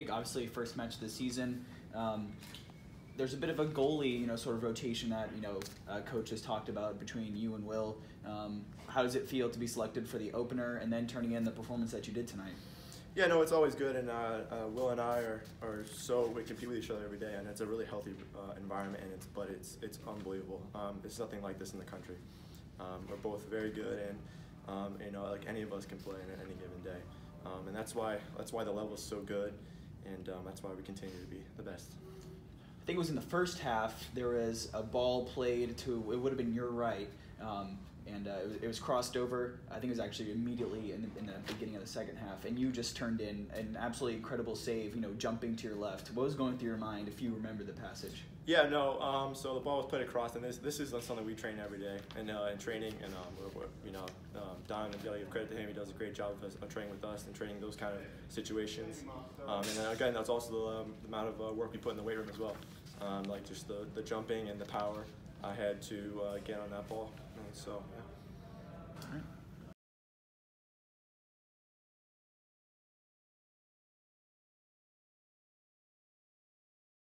Jake, obviously first match of the season. There's a bit of a goalie, sort of rotation that, coach has talked about between you and Will. How does it feel to be selected for the opener and then turning in the performance that you did tonight? Yeah, no, it's always good, and Will and I we compete with each other every day, and it's a really healthy environment, and it's unbelievable. There's nothing like this in the country. We're both very good, and like any of us can play in any given day, and that's why the level is so good, and that's why we continue to be the best. I think it was in the first half. There was a ball played to, it would have been your right, and it was crossed over. I think it was actually immediately in the beginning of the second half, and you just turned in an absolutely incredible save, jumping to your left. What was going through your mind if you remember the passage? Yeah, no. So the ball was played across, and this is something we train every day, and in training, and Don, and give credit to him. He does a great job of training with us and training those kind of situations. And then again, that's also the amount of work we put in the weight room as well, like just the jumping and the power I had to get on that ball. And so, yeah. All right.